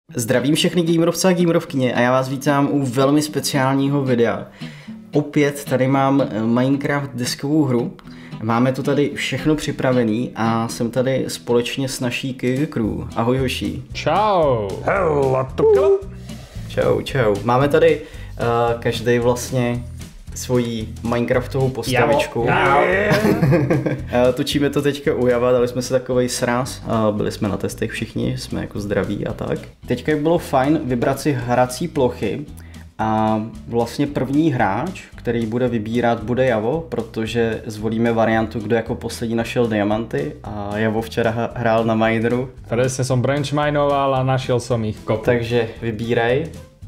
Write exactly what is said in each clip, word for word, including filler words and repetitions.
Zdravím všechny gamerovce a gamerovkyně a já vás vítám u velmi speciálního videa. Opět tady mám Minecraft deskovou hru. Máme tu tady všechno připravený a jsem tady společně s naší K G Crew. Ahoj hoši. Čau. Hello, tukl. Čau, čau. Máme tady uh, každý vlastně svoji Minecraftovou postavičku. Točíme to teďka u Java, dali jsme si takovej sraz, byli jsme na testech všichni, jsme jako zdraví a tak. Teďka by bylo fajn vybrat si hrací plochy a vlastně první hráč, který bude vybírat, bude Javo, protože zvolíme variantu, kdo jako poslední našel diamanty a Javo včera hrál na mineru. Presne som branch minoval a našiel som ich kopu. Takže vybírej.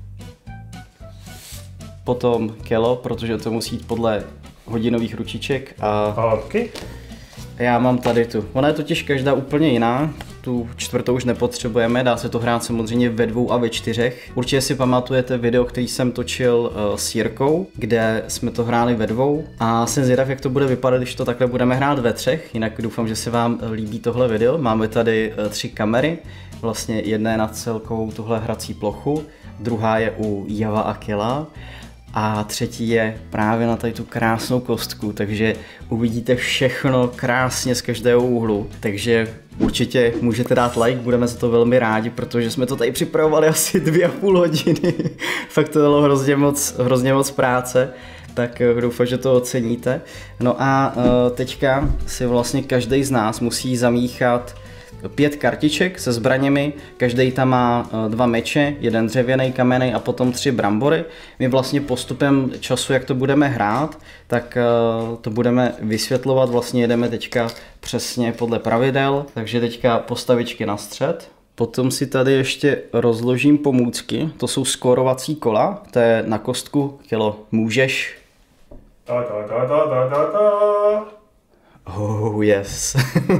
Potom kilo, protože to musí jít podle hodinových ručiček a Okay. já mám tady tu. Ona je totiž každá úplně jiná, tu čtvrtou už nepotřebujeme, dá se to hrát samozřejmě ve dvou a ve čtyřech. Určitě si pamatujete video, který jsem točil uh, s Jirkou, kde jsme to hráli ve dvou a jsem zvědav, jak to bude vypadat, když to takhle budeme hrát ve třech, jinak doufám, že se vám líbí tohle video. Máme tady uh, tři kamery, vlastně jedna je nad celkou tuhle hrací plochu, druhá je u Java a Killa. A třetí je právě na tady tu krásnou kostku, takže uvidíte všechno krásně z každého úhlu. Takže určitě můžete dát like, budeme za to velmi rádi, protože jsme to tady připravovali asi dvě a půl hodiny. Fakt to bylo hrozně moc, hrozně moc práce, tak doufám, že to oceníte. No a teďka si vlastně každý z nás musí zamíchat pět kartiček se zbraněmi, každý tam má dva meče, jeden dřevěný, kamenný a potom tři brambory. My vlastně postupem času, jak to budeme hrát, tak to budeme vysvětlovat, vlastně jedeme teďka přesně podle pravidel, takže teďka postavičky na střed. Potom si tady ještě rozložím pomůcky, to jsou skórovací kola, to je na kostku, Kilo, můžeš. Ta, ta, ta, ta, ta, ta, ta. Oh yes.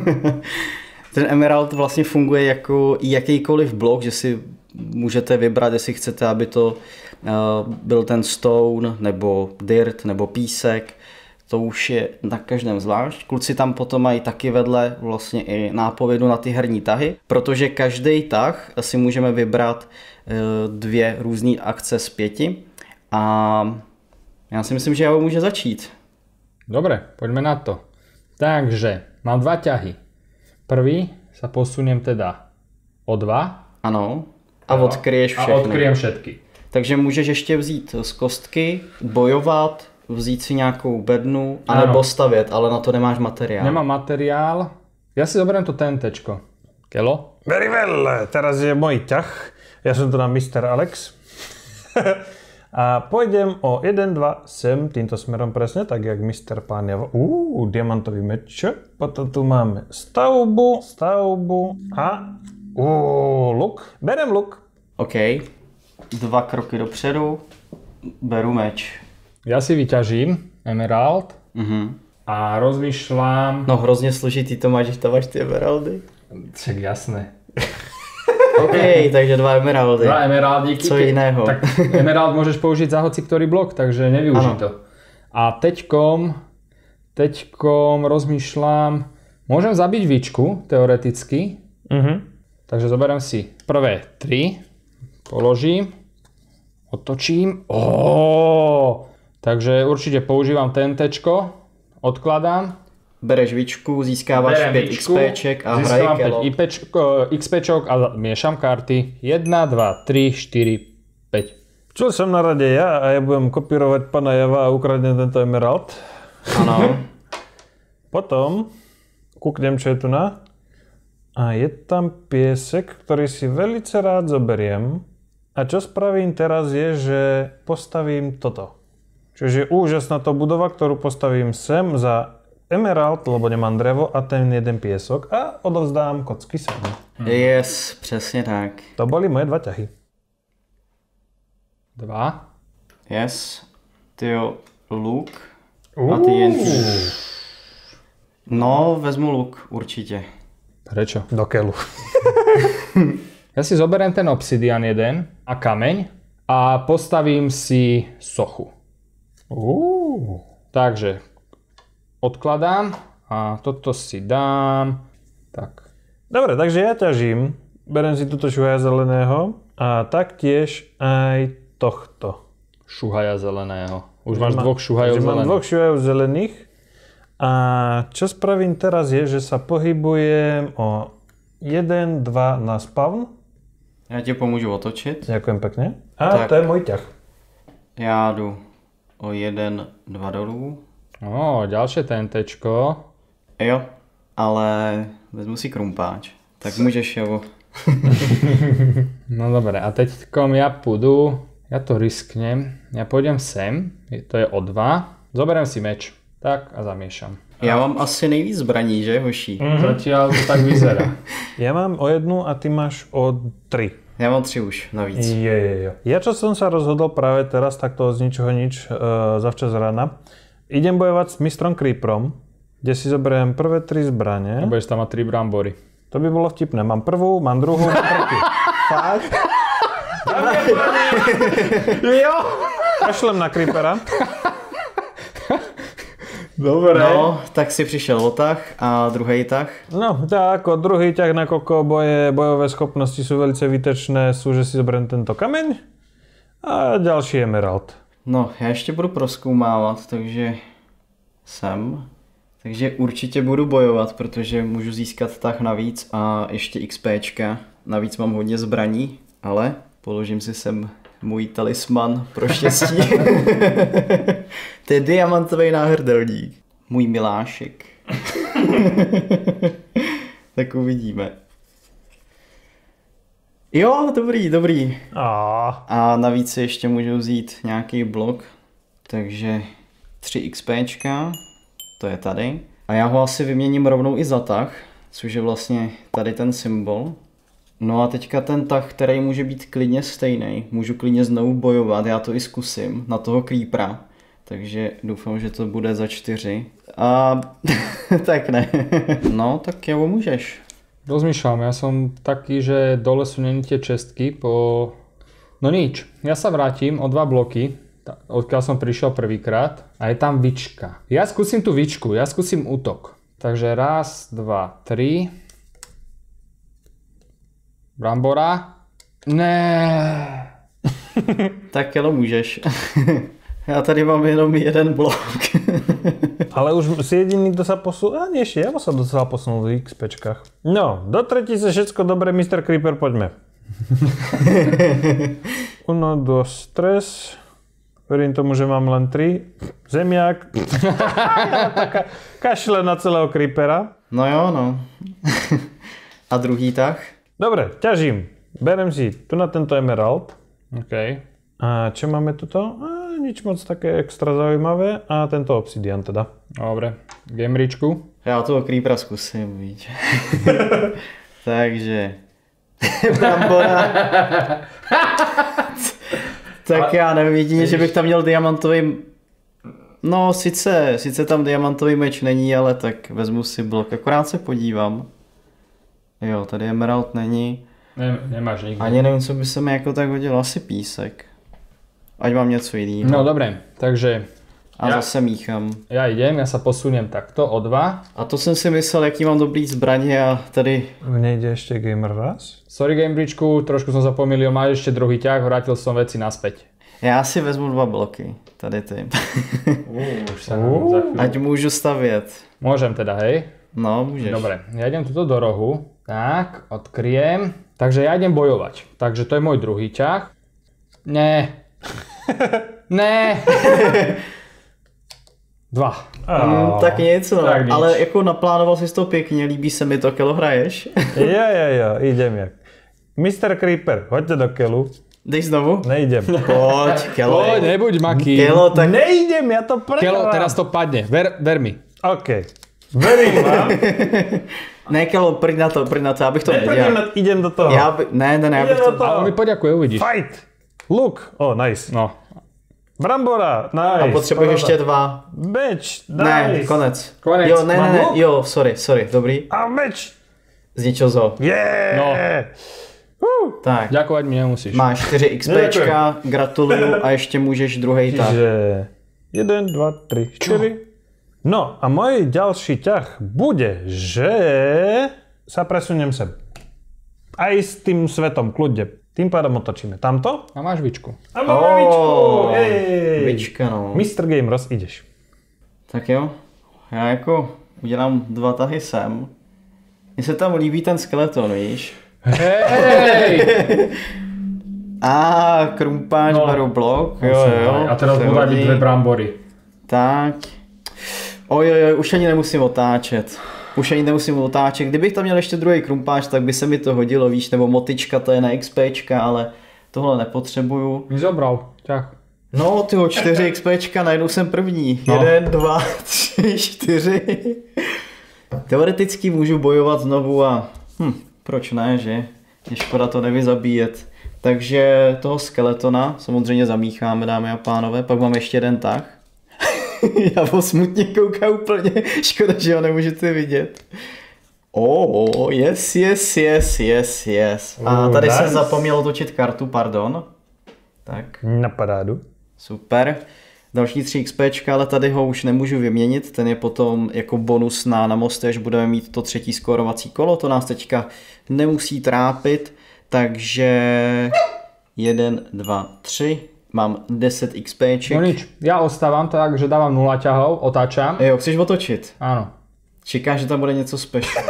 Ten Emerald vlastně funguje jako jakýkoliv blok, že si můžete vybrat, jestli chcete, aby to uh, byl ten stone, nebo dirt, nebo písek. To už je na každém zvlášť. Kluci tam potom mají taky vedle vlastně i nápovědu na ty herní tahy, protože každý tah si můžeme vybrat uh, dvě různé akce z pěti. A já si myslím, že já může začít. Dobre, poďme na to. Takže, mám dva ťahy. Prvý sa posuniem teda o dva. Ano. A odkryješ všechny. A odkryjem všetky. Takže můžeš ještě vzít z kostky, bojovat, vzít si nějakou bednu, anebo stavět, ale na to nemáš materiál. Nemám materiál. Ja si zoberiem to tentečko. Kelo? Very well, teraz je môj ťah. Ja som tu na mister Alex. A pôjdem o jeden, dva, sem, týmto smerom presne, tak jak mister Pán Javo. Uuu, diamantový meč. Potom tu máme stavbu, stavbu a uuu, luk. Berem luk. OK. Dva kroky dopředu. Beru meč. Ja si vyťažím Emerald Mhm. a rozmýšľam... No hrozně složitý to máš, že tam máš ty emeraldy. Však jasné. OK, takže dva emeraldy. Dva emeraldíky. Co jiného? Tak emerald môžeš použiť za hoci ktorý blok, takže nevyužij to. A teďkom, teďkom rozmýšľam, môžem zabiť výčku, teoreticky. Mhm. Takže zoberiem si prvé tri, položím, otočím. Ó, takže určite používam tentečko, odkladám. Bereš víčku, získáváš pět XPček a hraje Kelo. pět XPčok a miešam karty. jedna, dva, tri, štyri, päť. Čo som na rade ja a ja budem kopírovať Pana Java a ukradnem tento emerald. Ano. Potom kúknem, čo je tu na. A je tam piesek, ktorý si velice rád zoberiem. A čo spravím teraz je, že postavím toto. Čiže úžasná to budova, ktorú postavím sem za emerald, lebo nemám drevo a ten jeden piesok a odovzdám kocky sem. Yes, přesně tak. To boli moje dva ťahy. Dva. Yes. Tyjo, luk. A ty jen... No, vezmu luk, určitě. Prečo? Do keľu. Ja si zoberiem ten obsidian jeden a kameň a postavím si sochu. Uh. Takže odkladám a toto si dám. Tak. Dobre, takže ja ťažím. Berem si túto šuhaja zeleného a taktiež aj tohto. Šuhaja zeleného. Už máš Má, dvoch šuhajov mám zelených. dvoch šuhajov zelených. A čo spravím teraz je, že sa pohybujem o jeden, dva na spawn. Já ti pomůžu otočit. Ďakujem pekne. A Tak. to je môj ťah. Já jdu o jeden, dva dolů. Ó, ďalšie TNTčko. Jo, ale vezmu si krumpáč. Tak můžeš, jo. No dobre, a teďkom ja pôjdu, ja to risknem, ja pôjdem sem, to je o dva, zoberiem si meč, tak a zamiešam. Já mám asi nejvíc zbraní, že, hoší? Mm-hmm. Zatiaľ to tak vyzerá. Ja mám o jednu a ty máš o tri. Já mám tři už navíc. Je, je, je. Ja čo som sa rozhodol práve teraz, takto z ničoho nič, uh, zavčas rána, idem bojovať s mistrom Creeperom, kde si zoberiem prvé tri zbrane. A budeš tam mať tri brambory. To by bolo vtipné. Mám prvú, mám druhú, mám tretiu. Fakt? Jo! Kašlem na Creepera. Dobre. No, tak si přišel o tah a druhý tah. No, tak ako druhý ťah, nakoľko boje, bojové schopnosti sú veľmi výtečné, sú, že si zoberiem tento kameň a ďalší emerald. No, já ještě budu prozkoumávat, takže sem. Takže určitě budu bojovat, protože můžu získat tah navíc a ještě XPčka. Navíc mám hodně zbraní, ale položím si sem můj talisman pro štěstí. To je diamantový náhrdelník. Můj milášek. Tak uvidíme. Jo, dobrý, dobrý. A A navíc si ještě můžu vzít nějaký blok, takže tři XPčka, to je tady. A já ho asi vyměním rovnou i za tah, což je vlastně tady ten symbol. No a teďka ten tah, který může být klidně stejný, můžu klidně znovu bojovat, já to i zkusím na toho creepera. Takže doufám, že to bude za čtyři. A tak ne. No, tak jo, můžeš. Rozmýšľam, ja som taký, že dole sú není tie čestky po... No nič, ja sa vrátim o dva bloky, odkiaľ som prišiel prvýkrát a je tam vička. Ja skúsim tú vičku, ja skúsim útok. Takže raz, dva, tri. Brambora. Ne. Tak jo, můžeš. Já tady mám jenom jeden blok. ale už si jediný, kto sa posunul, a nie ešte, ja som docela posunul v XPčkách. No, do tretice všetko dobre, mister Creeper, poďme. Uno, dos, tres. Verím tomu, že mám len tri. Zemiak. Kašle na celého Creepera. No jo, no. A druhý tah? Dobre, ťažím. Berem si tu na tento emerald. OK. A čo máme tuto? A, nič moc také extra zaujímavé. A tento obsidian teda. Dobre. Gemričku. Já toho creepera zkusím, víš. Takže... Brambora. Tak já nevím, jedině, že bych tam měl diamantový... No, sice, sice tam diamantový meč není, ale tak vezmu si blok. Akorát se podívám. Jo, tady emerald není. Ne, nemáš nikdy. Ani nevím, co by se mi jako tak hodilo. Asi písek. Ať mám něco jiného. No dobre, takže... A ja, zase mícham. Ja idem, ja sa posuniem takto o dva. A to jsem si myslel, jaký mám dobrý zbraně a tady... Mne ide ešte gamer raz. Sorry Gamebridgeku, trošku som sa pomýlil, máš ešte druhý ťah, vrátil som veci naspäť. Já si vezmu dva bloky. Tady ty. Uh, už sa uh. za chvíľu. Ať můžu stavět. Môžem teda, hej? No, můžeš. Dobre, ja idem tuto do rohu. Tak, odkryjem. Takže ja idem bojovať. Takže to je môj druhý ťah. Né. Né. Dva. Mm, tak nic, no. Tak nic. Ale jako naplánoval jsi to pěkně, líbí se mi to, kelo hraješ. Jo, jo, jo, idem jak. mister Creeper, hoďte do kelu. Jdeš znovu? Nejdem. Pojď, kelo. Poď, nebuď maký. Kelo, tak... Nejdem, ja to prehrám. Kelo, teraz to padne. Ver, ver mi. OK. Verím vám. Ne, kelo, prď na to, prď na to, abych to Nepoďme, nedělal. idem do toho. Já by... Ne, ne, ne, abych Idem do to... toho. Ale on mi poďakuje, uvidíš. Fight. Look. Oh, nice. No. Brambora, nice. A potřebuješ ještě dva. Meč, nice. Ne, konec. Konec. Jo, ne, ne, Mám ne, luk? jo, sorry, sorry, dobrý. A meč. Zničil zo. Yeah. No. Uh. Tak, Ďakovať mi nemusíš. máš čtyři XPčka, gratuluju a ještě můžeš druhej tah. Čiže jeden, dva, tri, štyri. No a môj ďalší ťah bude, že sa presuniem sem. Aj s tým svetom, kľudne. Ty Tým pádem otočíme. Tamto? A máš vičku. A máme oh, vičku! Jej. Vička, no. mister Game, Roz, jdeš. Tak jo, já jako udělám dva tahy sem. Mně se tam líbí ten skeleton, víš? Hej! A krumpáč, no, beru blok, jo, jo. A teraz budú byť dve brambory. Tak. Ojojoj, už ani nemusím otáčet. Už ani nemusím otáčet. Kdybych tam měl ještě druhý krumpáč, tak by se mi to hodilo, víš, nebo motička, to je na XPčka, ale tohle nepotřebuju. Mi zobral, ťah. No, tyho, čtyři XPčka, najednou jsem první. No. Jeden, dva, tři, čtyři. Teoreticky můžu bojovat znovu a hm, proč ne, že? Je škoda to nevyzabíjet. Takže toho skeletona samozřejmě zamícháme, dámy a pánové, pak mám ještě jeden tah. Já ho smutně koukám úplně, škoda, že ho nemůžete vidět. Oh, yes, yes, yes, yes, yes. A tady uh, jsem nice. zapomněl otočit kartu, pardon. Tak. Na parádu. Super. Další tři XPčka, ale tady ho už nemůžu vyměnit, ten je potom jako bonus na, na mosty, až budeme mít to třetí skórovací kolo, to nás teďka nemusí trápit, takže jeden, dva, tři, mám deset XPček. No nič, ja ostávam tak, že dávam nula ťahov, otáčam. Jo, chceš otočit? Áno. Čekáš, že tam bude něco special.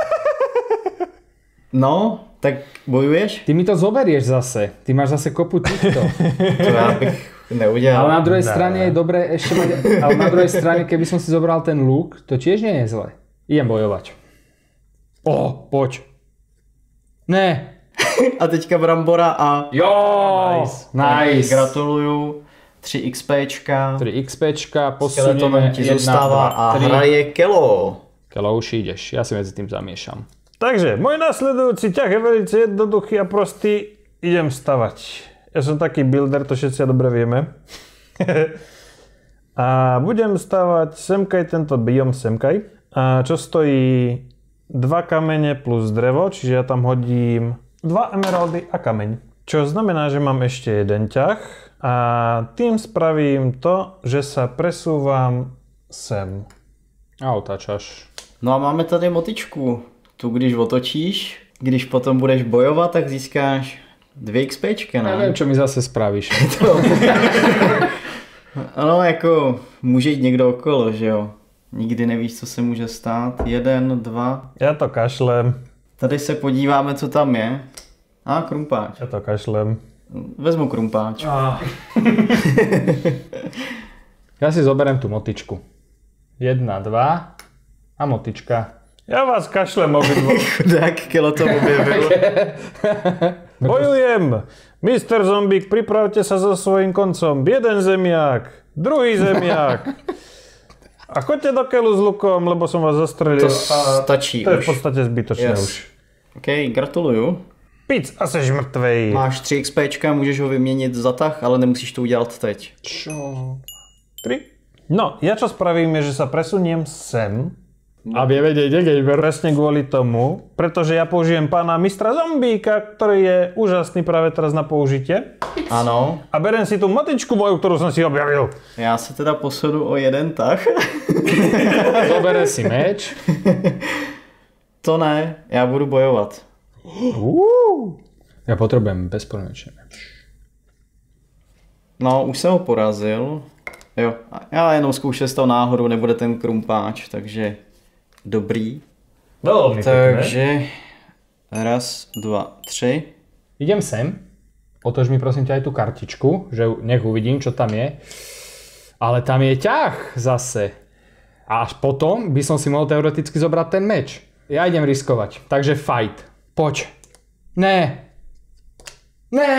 No, tak bojuješ? Ty mi to zoberieš zase, ty máš zase kopu týchto. To já bych neudělal. Ale na druhej strane je dobré ešte mať, ale na druhej strane, keby som si zobral ten luk, to tiež nie je zle. Idem bojovať. O, poď. Ne. A teďka brambora a... Jo, nice. nice. Gratuluju. tři XPčka. tři XPčka, posunieme ti zůstává a hraje Kelo. Kelo, už ideš, ja si medzi tým zamiešam. Takže, môj nasledujúci ťah je veľmi jednoduchý a prostý. Idem stavať. Ja som taký builder, to všetci dobre vieme. A budem stavať semkaj tento biom semkaj. A čo stojí dva kamene plus drevo, čiže ja tam hodím dva emeraldy a kameň. Čo znamená, že mám ešte jeden ťah a tým spravím to, že sa presúvam sem. A otáčaš. No a máme tady motičku. Tu když otočíš, když potom budeš bojovat, tak získáš dvě XPčka, ne? Nevím, čo mi zase spravíš. Ano, jako může jít někdo okolo, že jo? Nikdy nevíš, co se může stát. Jeden, dva. Já to kašlem. Tady se podíváme, co tam je. A, krumpáč. Já to kašlem. Vezmu krumpáč. Ah. Ja si zoberiem tú motičku. Jedna, dva a motička. Ja vás kašlem obidvo. Chudák, Kelo to objevil. Bojujem! mister Zombík, pripravte sa so svojím koncom. Jeden zemiak, druhý zemiak. A choďte do Kelu s lukom, lebo som vás zastrelil. To stačí To je už. v podstate zbytočné yes. už. OK, gratuluju. Pic a seš mrtvej. Máš tři XPčka, můžeš ho vyměnit za tah, ale nemusíš to udělat teď. Čo? tri. No, ja čo spravím je, že sa presuniem sem. A vie vedieť, kde gamer. Presne kvôli tomu, pretože ja použijem pána mistra Zombíka, ktorý je úžasný práve teraz na použitie. Ano. A berem si tú motičku moju, ktorú som si objavil. Já se teda posunu o jeden tah. Zobere si meč. To ne, já budu bojovat. Uh. Ja potrebujem bezpodmienečný meč. No, už jsem ho porazil. Jo, já jenom zkoušel z toho náhodou, nebude ten krumpáč, takže dobrý. Veľmi Takže raz, dva, tři. Idem sem. Otoč mi prosím ťa aj tú kartičku, že nech uvidím, čo tam je. Ale tam je ťah zase. A až potom by som si mohol teoreticky zobrať ten meč. Ja idem riskovať. Takže fight. Poď. Ne. Ne.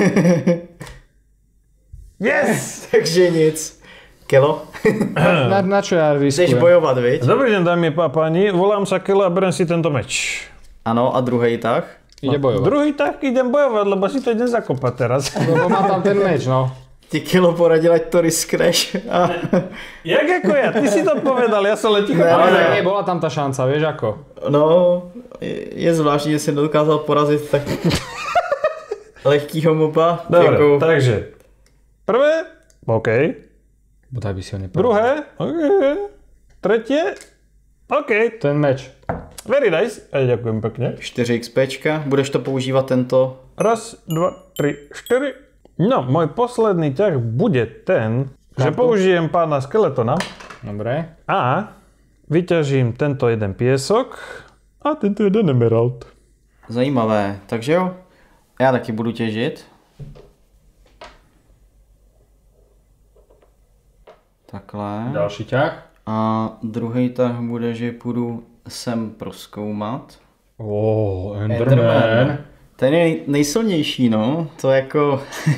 Yes! Takže nic. Kelo? na, na čo ja riskujem? Chceš bojovat, viď? Dobrý deň, dámy a páni, volám sa Kelo a berem si tento meč. Ano, a druhý tah? Ide bojovať. Druhý tak idem bojovať, lebo si to idem zakopať teraz. Lebo má tam ten meč, no. Ti Kelo poradil, ať to riskneš. A... Jak ako ja? Ty si to povedal, ja som len ticho. Ale tak nebola tam tá šanca, vieš ako? No, je, je zvláštní, že jsem dokázal porazit tak lehkýho moba. Dobre, jako... takže prvé, OK. Bodaj by si ho nepovedal. Druhé, OK. Tretie, OK. Ten meč. Very nice. A ďakujem pekne. čtyři XPčka. Budeš to používat tento Raz, dva, tri, štyri. No, môj posledný ťah bude ten, že použijem pána Skeletona. Dobre. A vyťažím tento jeden piesok a tento jeden emerald. Zajímavé, takže jo, já taky budu těžit. Takhle. Další ťah. A druhý tah bude, že půjdu sem prozkoumat. Oh, Enderman. Ten je nejsilnější, no. To jako...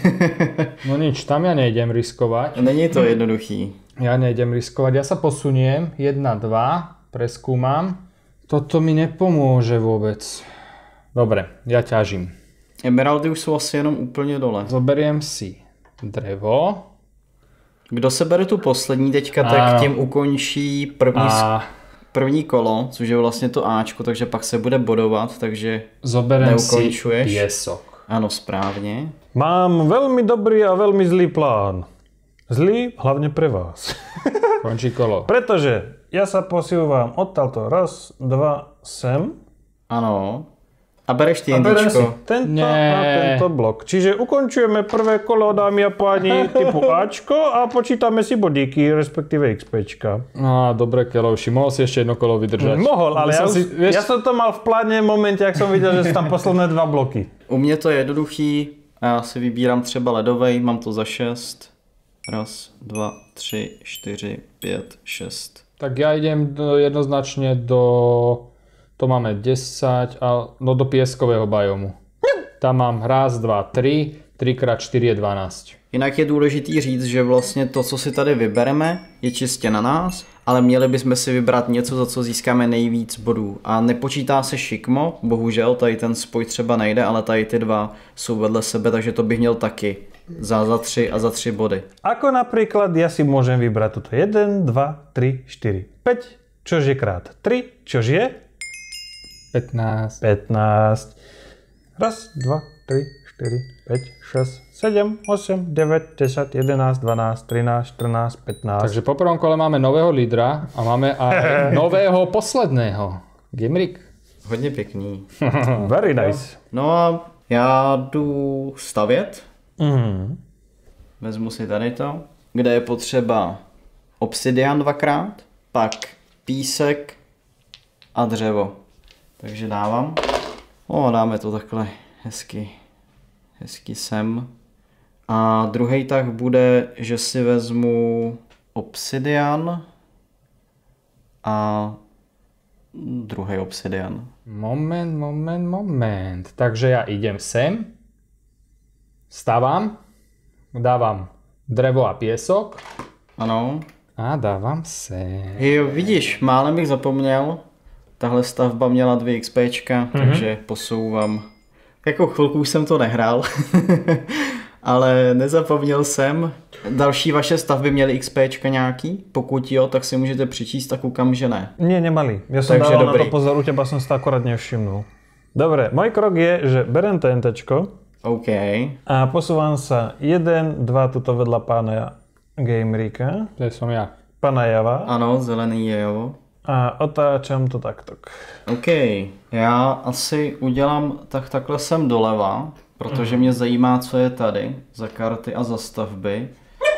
No nič, tam ja nejdem riskovať. Není to jednoduchý. Ja nejdem riskovať. Ja sa posuniem. jedna, dva. Preskúmam. Toto mi nepomôže vôbec. Dobre, ja ťažím. Emeraldy už jsou asi jenom úplně dole. Zoberiem si drevo. Kdo se bere tu poslední teďka, tak tím ukončí první, A první kolo, což je vlastně to Ačko, takže pak se bude bodovat, takže zoberiem si neukončuješ. piesok. Ano, správně. Mám veľmi dobrý a veľmi zlý plán. Zlý hlavne pre vás. Končí kolo. Pretože ja sa posúvam odtiaľto raz, dva, sem. Ano. A bereš ty A berem si jindíčko. tento Nie. a tento blok. Čiže ukončujeme prvé kolo, dámy a páni, typu Ačko a počítame si bodíky, respektíve XPčka. No, dobre, Kelovši, mohol si ešte jedno kolo vydržať. Mohol, ale ja, Musel si, už, vieš, ja som to mal v pláne v momente, jak som videl, že sú tam posledné dva bloky. U mě to je jednoduchý. A já si vybírám třeba ledovej, mám to za šest. Raz, dva, tři, čtyři, pět, šest. Tak ja idem do, jednoznačne do... To máme desať, a, no do pieskového biomu. Tam mám raz, dva, tri, tri krát čtyři je dvanásť. Jinak je důležitý říct, že vlastně to, co si tady vybereme, je čistě na nás, ale měli bychom si vybrat něco, za co získáme nejvíc bodů. A nepočítá se šikmo, bohužel, tady ten spoj třeba nejde, ale tady ty dva jsou vedle sebe, takže to bych měl taky. Za, za tři a za tři body. Ako napríklad ja si môžem vybrať tuto jeden, dva, tri, štyri, päť, čož je krát tri, čož je pätnásť. pätnásť. Raz, dva, tri, štyri, päť, šesť, sedem, osem, deväť, desať, jedenásť, dvanásť, trinásť, štrnásť, pätnásť. Takže po prvom kole máme nového lídra a máme aj nového posledného. Gimrik. Hodně pěkný. Very nice. No a já jdu stavět. Mm. Vezmu si tady to, kde je potřeba obsidian dvakrát, pak písek a dřevo. Takže dávám. O, dáme to takhle hezky, hezky sem. A druhý tah bude, že si vezmu obsidian a druhý obsidian. Moment, moment, moment. Takže ja idem sem. Stavám. Dávam drevo a piesok. Ano. A dávam sem. Jo, vidíš, málem bych zapomněl. Tahle stavba měla dvě XPčka, mm-hmm. takže posouvám. Jako chvilku už jsem to nehrál, ale nezapomněl jsem. Další vaše stavby měly XPčka nějaký? Pokud jo, tak si můžete přečíst a koukám, že ne. Nie, nemali. Ja som Takže dával dobrý. na to pozor, u teba som si to akorát nevšimnul. Dobre, môj krok je, že berem TNTčko OK. a posúvam sa jeden, dva tuto vedľa pána Gamerika, To som ja. pána Java Ano, zelený je jo. a otáčam to takto. OK, já asi udělám tak takhle sem doleva, protože mě zajímá, co je tady za karty a za stavby.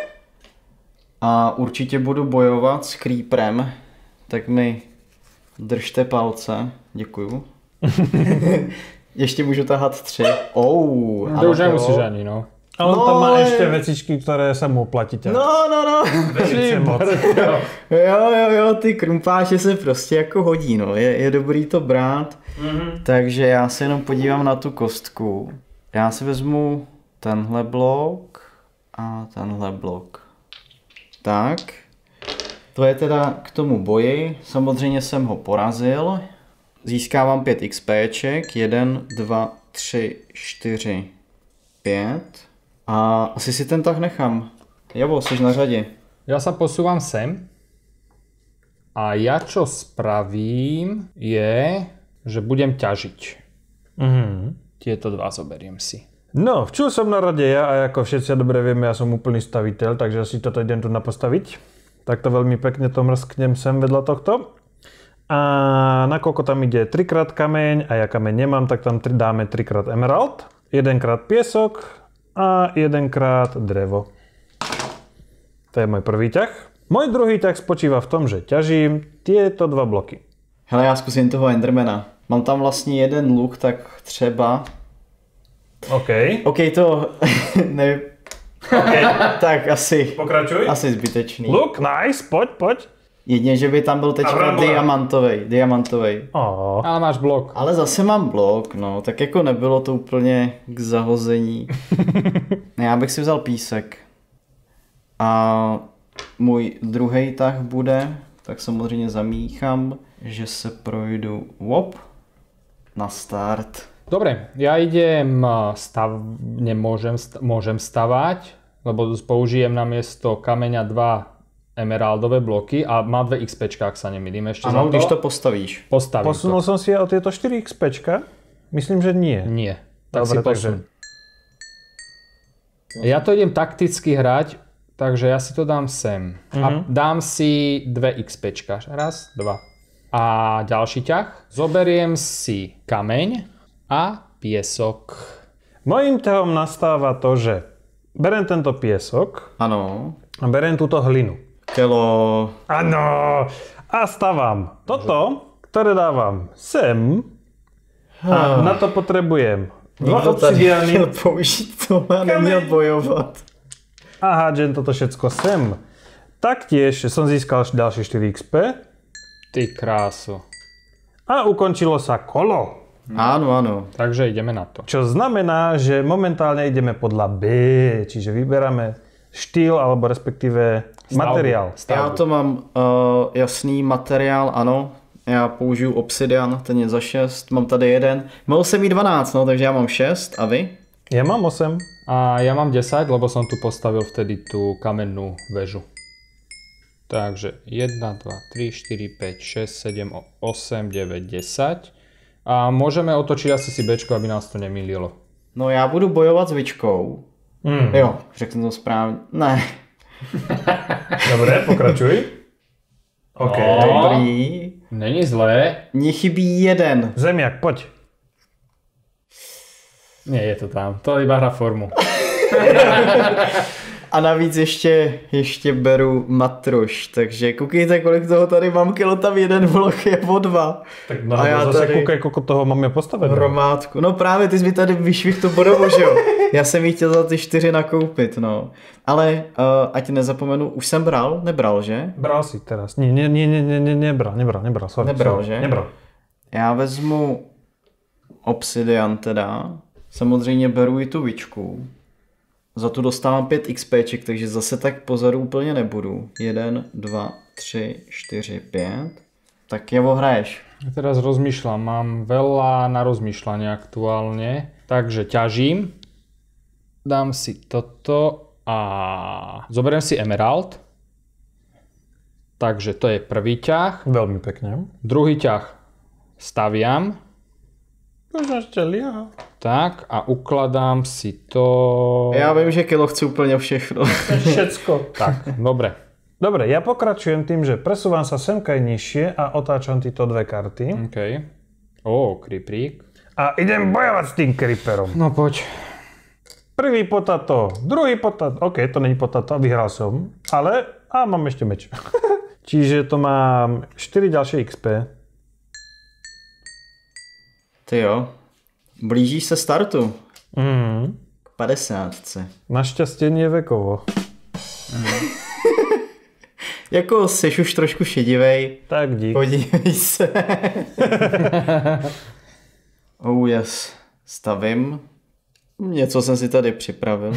A určitě budu bojovat s Creeperem, tak mi držte palce, děkuju. Ještě můžu tahat tři. Oh, To už nemusíš ani, no. A on No, tam má ale- ešte vecičky, ktoré sa mu platí ťa. No, no, no. Velice moc. Jo, jo, jo, ty krumpáče se prostě jako hodí, no. Je, je dobrý to brát. Mm-hmm. Takže já se jenom podívám na tu kostku. Já si vezmu tenhle blok a tenhle blok. Tak. To je teda k tomu boji. Samozřejmě jsem ho porazil. Získávám pět XPček. jeden, dva, tři, čtyři, pět. A asi si ten tah nechám. Javo, jsi na řadě. Ja sa posúvam sem. A ja čo spravím je, že budem ťažiť. Mhm. Tieto dva zoberiem si. No, včul som na rade ja a ako všetci dobre vieme, ja som úplný staviteľ, takže si toto idem tu napostaviť. Takto veľmi pekne to mrsknem sem vedľa tohto. A nakoľko tam ide trikrát kameň a ja kameň nemám, tak tam tri, dáme trikrát emerald. jedenkrát piesok a jedenkrát drevo. To je môj prvý ťah. Môj druhý ťah spočíva v tom, že ťažím tieto dva bloky. Hele, já zkusím toho Endermana. Mám tam vlastně jeden luk, tak třeba... OK. OK, to... ne... Okay. Tak asi... Pokračuj. Asi zbytečný. Luk, nice, poď, poď. Jedině, že by tam byl teďka diamantovej, diamantovej. Oh. Ale máš blok. Ale zase mám blok, no, tak jako nebylo to úplně k zahození. Já bych si vzal písek. A můj druhý tah bude, tak samozřejmě zamíchám, že se projdu wop na start. Dobre, ja idem stav... Nemôžem, st- môžem stavať, lebo použijem na miesto kameňa dva emeraldové bloky a má dve XPčka, ak sa nemýlim ešte. Ano, za to. když to postavíš. Postavím Posunul to. som si o tieto štyri XPčka? Myslím, že nie. Nie. Tak Dobre, si posun. Takže... Ja to idem takticky hrať, takže ja si to dám sem. Uh-huh. A dám si dve XPčka. Raz, dva. A ďalší ťah. Zoberiem si kameň a piesok. Mojím ťahom nastáva to, že berem tento piesok Ano. a berem túto hlinu. Kelo. Áno. A stavám toto, ktoré dávam sem. A na to potrebujem dva Někdo tady obsidiany chtěl použít to a neměl bojovat. a hádžem toto všetko sem. Taktiež som získal ďalšie štyri X P Ty krásu. a ukončilo sa kolo. Ano, ano. Takže ideme na to. Čo znamená, že momentálne ideme podľa B, čiže vyberáme štýl alebo respektíve Stavbu. materiál. Já to mám uh, jasný materiál, ano. Já použiju obsidian, ten je za šest. Mám tady jeden. Mohl jsem mít dvanáct, no, takže já mám šest. A vy? Ja mám osem. A ja mám desať, lebo som tu postavil vtedy tú kamennú väžu. Takže jeden, dva, tri, štyri, päť, šesť, sedem, osem, deväť, desať. A môžeme otočiť asi si Bčko, aby nás to nemýlilo. No já budu bojovat s Vičkou. Mm. Jo, řeknu to správně. Ne. Dobre, pokračuj. OK. No. Dobrý. Není zlé. Mně chybí jeden. Zemiak, poď. Nie, je to tam. To iba hra formu. A navíc ještě, ještě beru matroš, takže koukejte, kolik toho tady mám, kilo tam jeden blok je o dva. Tak no, A já zase tady- koukaj, koľko toho máme postavené. Hromádku. No právě, ty jsi mi tady vyšvih tu budovu, že jo? Já jsem jí chtěl za ty čtyři nakoupit, no. Ale uh, ať nezapomenu, už jsem bral? Nebral, že? Bral si teraz. Nie, nie, nie, nie, nie, nie, nebral, nebral, nebral. Sorry, Nebral, sorry. že? Nebral. Já vezmu obsidian teda. Samozřejmě beru i tu Vičku. Za tu dostávám pět XPček, takže zase tak pozadu úplně nebudu. jeden, dva, tři, čtyři, pět. Tak je ohraješ. Ja teraz rozmýšľam, mám veľa na rozmýšľanie aktuálne. Takže ťažím. Dám si toto a zoberiem si emerald. Takže to je prvý ťah. Veľmi pekne. Druhý ťah staviam. Možno ešte lia. Tak a ukladám si to... Já vím, že kilo chci úplně všechno. Všetko. Tak, dobre. Dobre, ja pokračujem tým, že presúvam sa semkaj nižšie a otáčam tieto dve karty. OK. Ó, kriprík. A idem bojovať s tým creeperom. No poď. Prvý potato, druhý potato. OK, to není potato, vyhral som. Ale, a mám ešte meč. Čiže to mám štyri ďalšie X P. Ty jo. Blížíš se startu. Mm. K padesátce. Našťastie nie vekovo. Jako seš už trošku šedivej. Tak dík. Podívej se. Oh yes. Stavím. Něco jsem si tady připravil.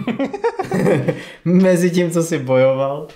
Mezi tím, co si bojoval.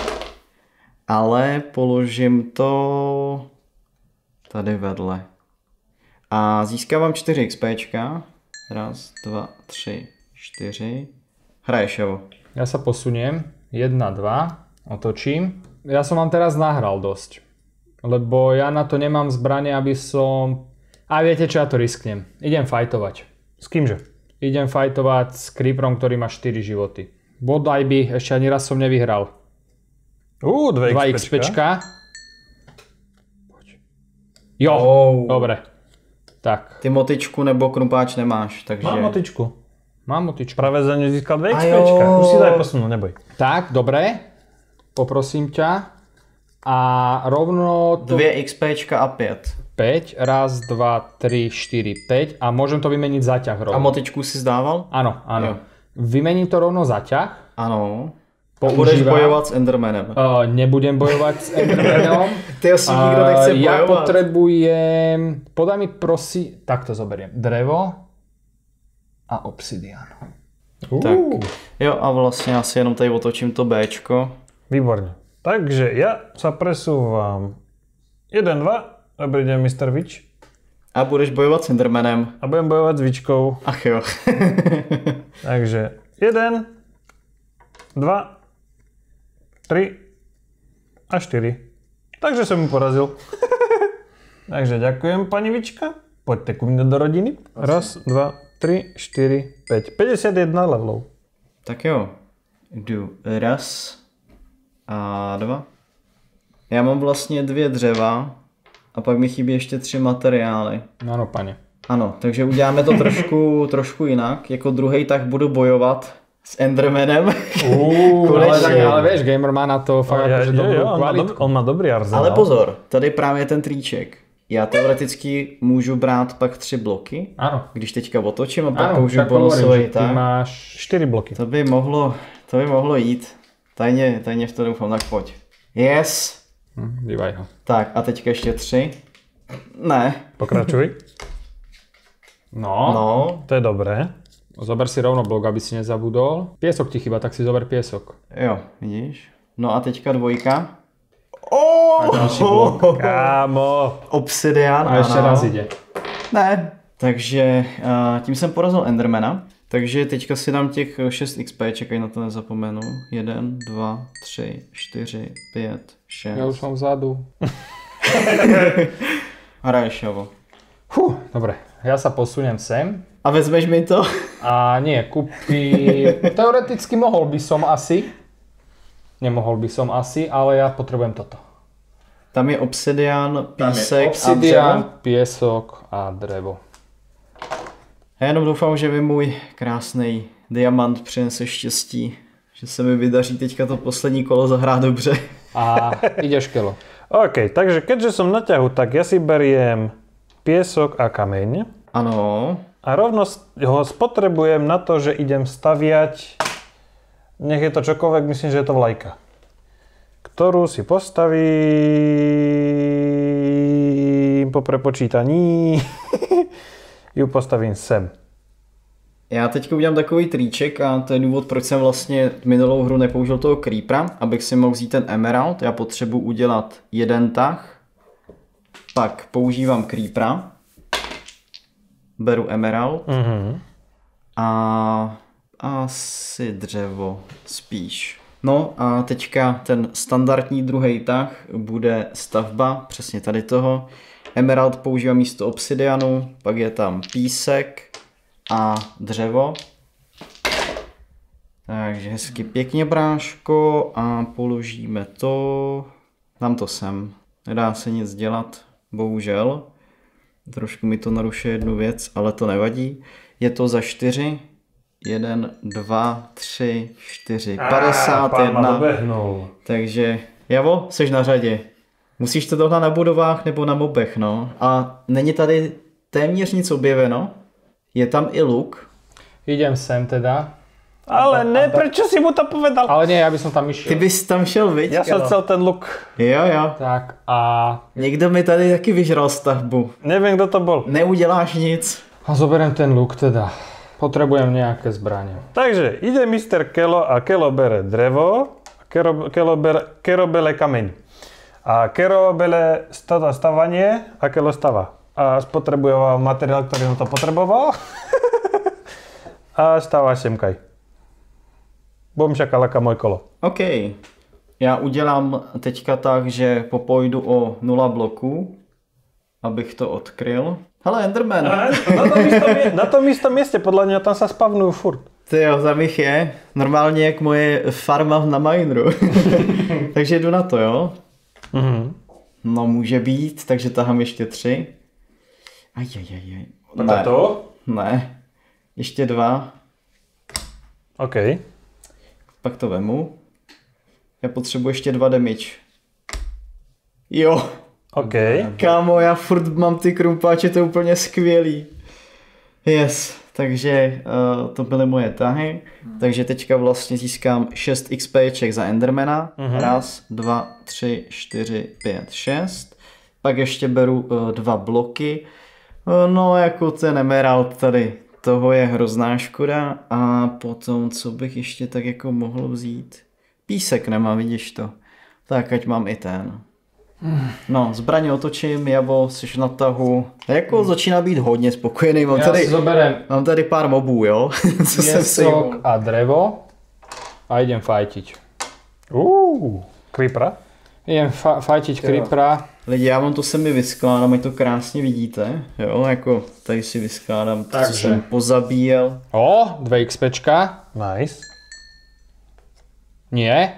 Ale položím to tady vedle. A získávám čtyři XPčka. Raz, dva, tři, čtyři. Hraješ, Evo. Ja sa posuniem. jedna, dva. Otočím. Ja som vám teraz nahral dosť. Lebo ja na to nemám zbranie, aby som... A viete čo, ja to risknem. Idem fajtovať. S kýmže? Idem fajtovať s creeperom, ktorý má štyri životy. Bodaj by, ešte ani raz som nevyhral. Uú, dve dva XPčka. XPčka. Jo, Oh. dobre. Tak. Ty motičku nebo krumpáč nemáš, takže... Mám motičku. Mám motičku. Práve za ňu získal dve A XPčka. jo. Už si daj posunúť, neboj. Tak, dobre. Poprosím ťa. A rovno to... Dvě XPčka a pět. päť. Raz, dva, tri, štyri, päť. A môžem to vymeniť za ťah rovno. A motičku si zdával? Áno, áno. Jo. Vymením to rovno za ťah. Ano. A budeš bojovat s Endermanem. Uh, nebudem bojovať s Endermanom. Ty asi nikdo nechce uh, Ja bojovat. potrebujem... Podaj mi prosím... Tak to zoberiem. Drevo a obsidian. Tak. Jo a vlastně já si jenom tady otočím to Bčko. Výborne. Takže ja sa presúvam jeden, dva. Dobrý deň, mister Witch. A budeš bojovat s Endermanem. A budem bojovať s Witchkou. Ach jo. Takže jeden, dva, tri a štyri. Takže som mu porazil. Takže ďakujem, pani Vička. Poďte ku mne do rodiny. Raz, dva, tri, štyri, päť. päťdesiatjeden levelov. Tak jo. Jdu raz a dva. Já mám vlastně dvě dřeva a pak mi chybí ještě tři materiály. Áno, pane. Ano, takže uděláme to trošku, trošku jinak. Jako druhý tak budu bojovat s Endermanem. Uuu, ale, Konečně. tak, ale vieš, gamer má na to fakt akože dobrú on, má kvalitu. dob- on má dobrý arzenál. Ale pozor, tady právě ten triček. Já teoreticky můžu brát pak tři bloky, Áno. když teďka otočím a pak Áno, použiju tak hovorím, že bonusový ty tak. máš... štyri bloky. To by mohlo, to by mohlo jít. Tajně, tajně v to doufám, tak pojď. Yes. Hm, dívaj ho. Tak a teďka ještě tři. Ne. Pokračuj. No, no. No. To je dobré. Zober si rovno blok, aby si nezabudol. Piesok ti chyba, tak si zober piesok. Jo, vidíš. No a teďka dvojka. A ďalší blok. Kámo. Obsidian. A ešte ano. raz ide. Ne. Takže uh, tím jsem porazil Endermana. Takže teďka si dám těch šest XP, čekaj, na to nezapomenu. jeden, dva, tři, čtyři, pět, šest. Ja už mám vzadu. Hraješ, Javo. Fú, dobre. Ja sa posuniem sem. A vezmeš mi to? A nie, kúpi... Teoreticky mohol by som asi. Nemohol by som asi, ale ja potrebujem toto. Tam je obsidian, písek a Obsidian, dřevo. piesok a drevo. Já jenom doufám, že mi můj krásný diamant přinese štěstí. Že se mi vydaří teďka to poslední kolo zahrát dobře. A ideš, Kelo. OK, takže keďže som na ťahu, tak ja si beriem piesok a kameň. Ano. A rovno ho spotrebujem na to, že idem staviať, nech je to čokoľvek, myslím, že je to vlajka, ktorú si postavím po prepočítaní. Ju postavím sem. Já teďka udělám takový triček a to je důvod, proč jsem vlastně minulou hru nepoužil toho creepera, abych si mohl vzít ten emerald. Já potřebuji udělat jeden tah, pak používám creepera, beru emerald Mhm. a asi dřevo spíš. No a teďka ten standardní druhý tah bude stavba, přesně tady toho. Emerald používám místo obsidianu, pak je tam písek a dřevo. Takže hezky pěkně bráško a položíme to. Dám to sem. Nedá se nic dělat, bohužel. Trošku mi to narušuje jednu věc, ale to nevadí. Je to za čtyři. Jeden, dva, tři, čtyři, padesát jedna. Takže, Javo, seš na řadě. Musíš to dohnat na budovách nebo na mobech, no. A není tady téměř nic objeveno. Je tam i luk. Idem sem teda. Ale ne, prečo si mu to povedal? Ale nie, ja by som tam išiel. Ty bys tam šel, viď? Ja som chcel ten luk. Jo, jo. Tak a... Někdo mi tady taky vyžral stavbu. Neviem, kto to bol. Neuděláš nic. A zoberiem ten luk teda. Potrebujem nejaké zbranie. Takže ide mister Kelo a Kelo bere drevo, a Kero, Kelo bere, Kero bere kameň. A Kero bere stava stavanie a Kelo stava. A spotreboval materiál, ktorý on to potreboval. A stava semkaj. Bum šakalaka môj kolo. OK. Já udělám teďka tak, že popojdu o nula bloků, abych to odkryl. Hele, Enderman. Na tom istom, na tom istom mieste, podľa mňa tam sa spavnujú furt. Ty jo, tam jich je. Normálně jak moje farma na Mineru. Takže jdu na to, jo? Mhm. No může být, takže tahám ještě tři. Ajajajaj. Ne. To? Ne. Ještě dva. OK. Pak to vemu. Já potřebuji ještě dva damage. Jo. OK. Kámo, já furt mám ty krumpáče, to je úplně skvělý. Yes. Takže uh, to byly moje tahy. Takže teďka vlastně získám šest XPček za Endermana. Mm-hmm. Raz, dva, tři, čtyři, pět, šest. Pak ještě beru uh, dva bloky. Uh, no jako ten emerald tady, toho je hrozná škoda. A potom, co bych ještě tak jako mohl vzít? Písek nemám, vidíš to. Tak ať mám i ten. No, zbraně otočím, Jabo, jsi na tahu. Jako začíná být hodně spokojený. Mám Já tady, si zoberem mám tady pár mobů, jo? Co jsem si piesok a drevo a idem fajtiť. Uuu, creepera. Idem fa- fajtiť creepera. Lidi, já vám to sami vyskládám, ať to krásně vidíte. Jo, jako tady si vyskládám to, co jsem pozabíjel. O, dve XPčka. Nice. Nie.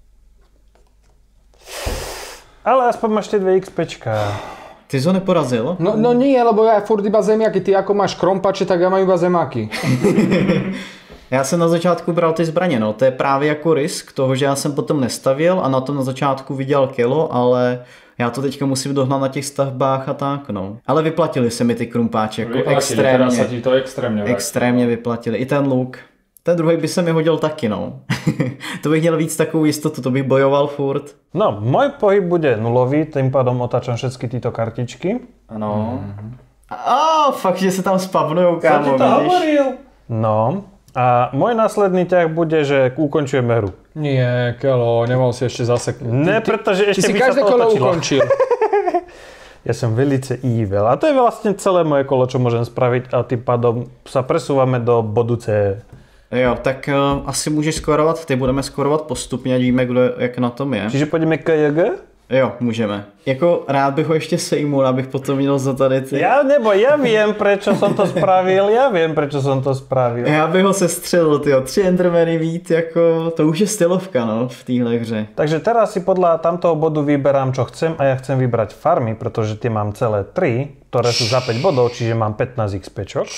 Ale aspoň máš tie dve XPčka. Ty jsi ho neporazil? No, no nie, lebo ja furt iba zemiaky. Ty ako máš krompače, tak ja mám iba zemiaky. Já jsem na začátku bral ty zbraně, no. To je právě jako risk toho, že já jsem potom nestavěl a na tom na začátku viděl kilo, ale já to teďka musím dohnat na těch stavbách a tak, no. Ale vyplatili se mi ty krumpáče, jako Vyplatili, extrémně. teraz sa ti to extrémne vrátilo. Extrémně vyplatili. I ten luk. Ten druhý by se mi hodil taky, no. To bych měl víc takovou jistotu, to bych bojoval furt. No, môj pohyb bude nulový, tým pádom otáčam všetky títo kartičky. Ano. Mm-hmm. A fakt, že se tam spavnujou, kámo, Som ti to vidíš? hovoril. No, a môj následný ťah bude, že ukončujeme hru. Nie, Kelo, nemohol si ešte zaseknúť. Ne, pretože ešte Ty si by sa každé to kolo otočilo. ukončil. Ja som velice evil. A to je vlastne celé moje kolo, čo môžem spraviť a tým pádom sa presúvame do bodu C. Jo, tak uh, asi můžeš skorovat, ty budeme skorovat postupně, ať víme, kdo, jak na tom je. Čiže pôjdeme K J G? Jo, můžeme. Jako rád bych ho ještě sejmul, abych potom měl za tady ty... Ja, nebo ja viem, prečo som to spravil, ja viem, prečo som to spravil. Já bych ho sestřelil, tyjo, tři endermany mít, jako, to už je stylovka, no, v téhle hře. Takže teraz si podľa tamtoho bodu vyberám, čo chcem a ja chcem vybrať farmy, pretože tie mám celé tri, ktoré sú za päť bodov, čiže mám pätnásť XPčok.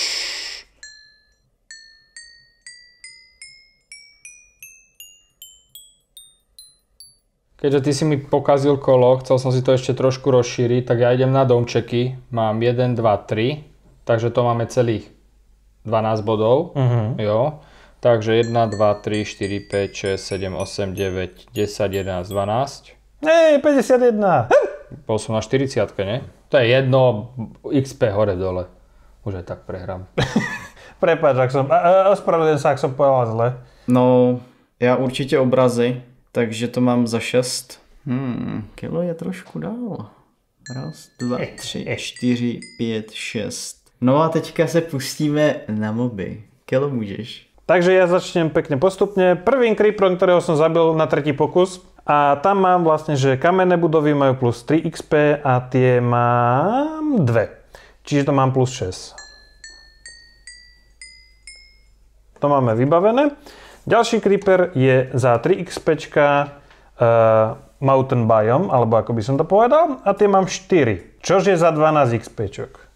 Keďže ty si mi pokazil kolo, chcel som si to ešte trošku rozšíriť, tak ja idem na domčeky. Mám jeden, dva, tri, takže to máme celých dvanásť bodov. Uh-huh. Jo. Takže jeden, dva, tri, štyri, päť, šesť, sedem, osem, deväť, desať, jedenásť, dvanásť. Hej, päťdesiatjeden. Bol som na štyridsiatke, ne? To je jedno, X P hore dole. Už aj tak prehrám. Prepáč, ak som, ospravedlňujem sa, ak som povedal zle. No, já určitě obrazy, takže to mám za šest. Hmm, kilo je trošku dál. Raz, dva, tři, čtyři, pět, šest. No a teďka se pustíme na moby. Kilo můžeš. Takže ja začnem pekne postupne. Prvým creeperom, ktorého som zabil na tretí pokus. A tam mám vlastne, že kamenné budovy majú plus tri X P a tie mám dve. Čiže to mám plus šesť. To máme vybavené. Ďalší creeper je za tri XPčka uh, Mountain Biome, alebo ako by som to povedal. A tie mám štyri, čož je za dvanásť XPčok.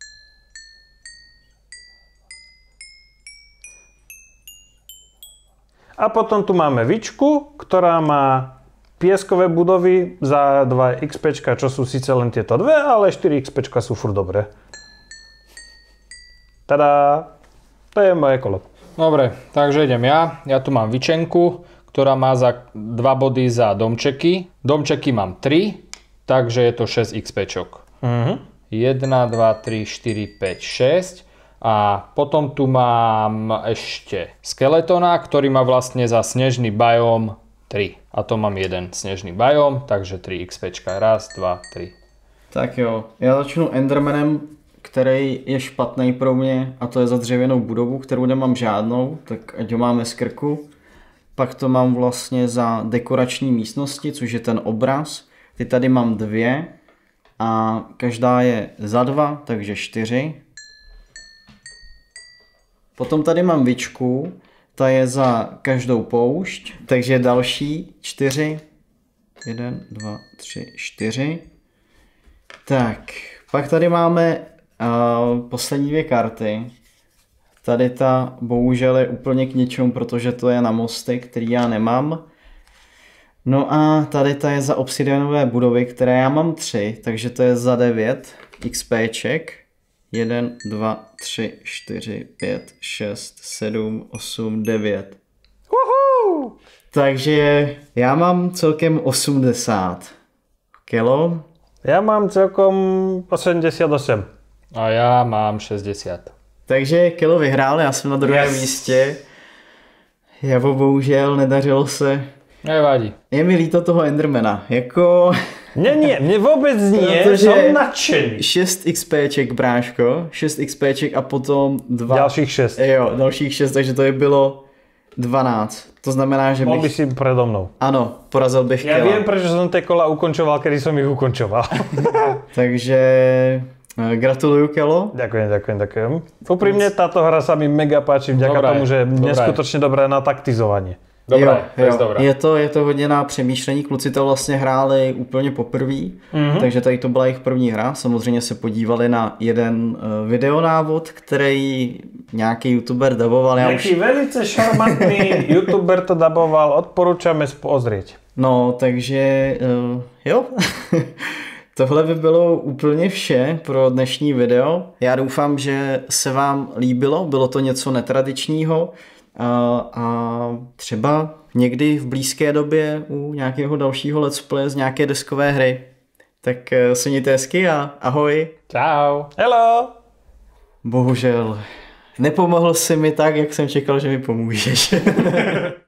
A potom tu máme Vičku, ktorá má pieskové budovy za dva XPčka, čo sú síce len tieto dve, ale štyri XPčka sú furt dobré. Tada! To je moje kolo. Dobre, takže idem ja. Ja tu mám Vičenku, ktorá má za dva body za domčeky. Domčeky mám tri, takže je to šesť XPčok. Uh-huh. jeden, dva, tri, štyri, päť, šesť. A potom tu mám ešte Skeletona, ktorý má vlastne za snežný bióm tri. A to mám jeden snežný bióm, takže tri XPčka. Raz, dva, tri. Tak jo, já začnu Endermanem, který je špatný pro mě, a to je za dřevěnou budovu, kterou nemám žádnou, tak ať ho máme z krku. Pak to mám vlastně za dekorační místnosti, což je ten obraz. Ty tady mám dvě a každá je za dva, takže čtyři. Potom tady mám Vičku, ta je za každou poušť, takže další čtyři. Jeden, dva, tři, čtyři. Tak, pak tady máme Uh, poslední dvě karty. Tady ta bohužel je úplně k ničemu, protože to je na mosty, který já nemám. No a tady ta je za obsidianové budovy, které já mám tři, takže to je za devět XPček. jeden, dva, tři, čtyři, pět, šest, sedm, osm, devět. Uhu! Takže já mám celkem osmdesát kilo. Ja mám celkom osemdesiatosem. A já mám šedesát. Takže kilo vyhrál, já jsem na druhém yes. místě. Javo bohužel nedařilo se. Nevadí. Je mi líto toho Endermana, jako... Nie, nie, mne vôbec nie, Protože som nadšený. šest XPček, bráško, šest XPček a potom dva... Ďalších šest. Jo, dalších šest, takže to je bylo dvanáct. To znamená, že Bol by bych... si predo mnou. Ano, porazil bych Ja kila. viem, prečo som tie kola ukončoval, kedy som ich ukončoval. Takže eh, gratuluju, Kelo. Ďakujem, ďakujem, ďakujem. Úprimne táto hra sa mi mega páči vďaka Dobré, tomu, že je dobré. neskutočne dobré na taktizovanie. Dobré, jo, to je jo. dobré. Je to, je to hodně na přemýšlení, kluci to vlastně hráli úplně poprvé, mm-hmm. takže tady to byla jejich první hra, samozřejmě se podívali na jeden uh, videonávod, který nějaký youtuber daboval. Já Nejaký už... velice šarmantný youtuber to daboval, odporúčame pozrieť. No, takže uh, jo, tohle by bylo úplně vše pro dnešní video. Já doufám, že se vám líbilo, bylo to něco netradičního. A, a třeba někdy v blízké době u nějakého dalšího let's play z nějaké deskové hry. Tak se mějte hezky a ahoj. Čau. Hello! Bohužel, nepomohl si mi tak, jak jsem čekal, že mi pomůžeš.